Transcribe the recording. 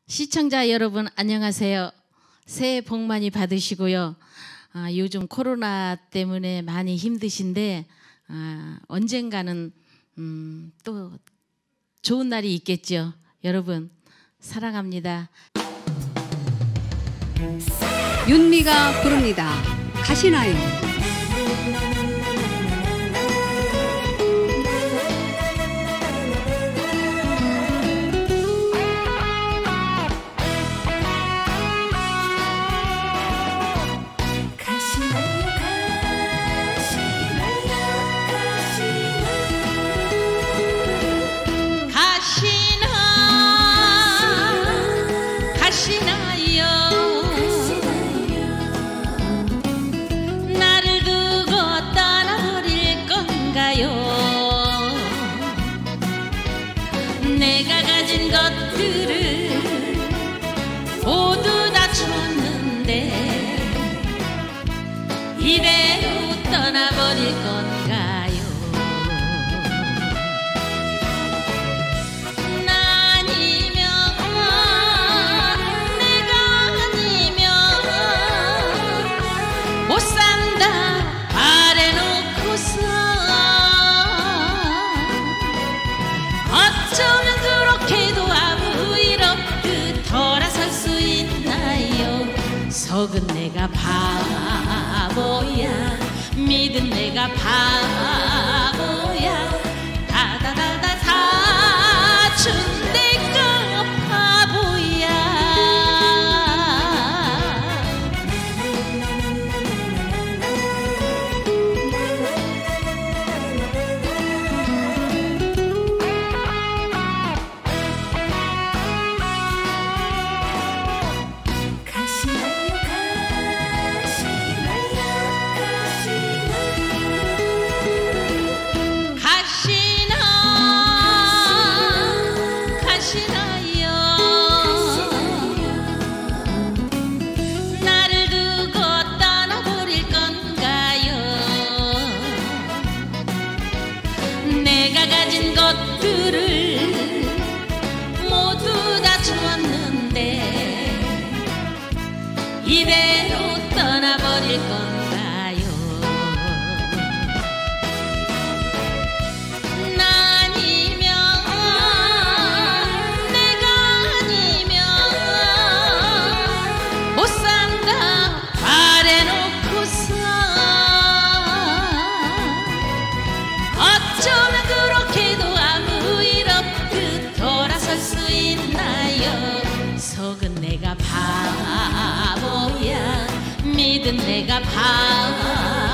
시청자 여러분 안녕하세요. 새해 복 많이 받으시고요. 요즘 코로나 때문에 많이 힘드신데 언젠가는 또 좋은 날이 있겠죠. 여러분 사랑합니다. 윤미가 부릅니다. 가시나요? 내가 가진 것들을 모두 다 줬는데 이대로 떠나버릴 건가요? 내가 아니면 못 산다 말해놓고서 어쩌면 그렇게도 아무 일 없듯 돌아설 수 있나요? 속은 내가 바보야, 믿은 내가 바보야, 다다다다 다준 내가 바보야. 내가 가진 것들을 모두 다 주었는데 이대로 떠나버릴 건가요? 내가 아니면 못 산다 말해놓고서 어쩌면 그렇게도 아무 일 없듯 돌아설 수 있나요? 속은 내가 바보야, 믿은 내가 바보야.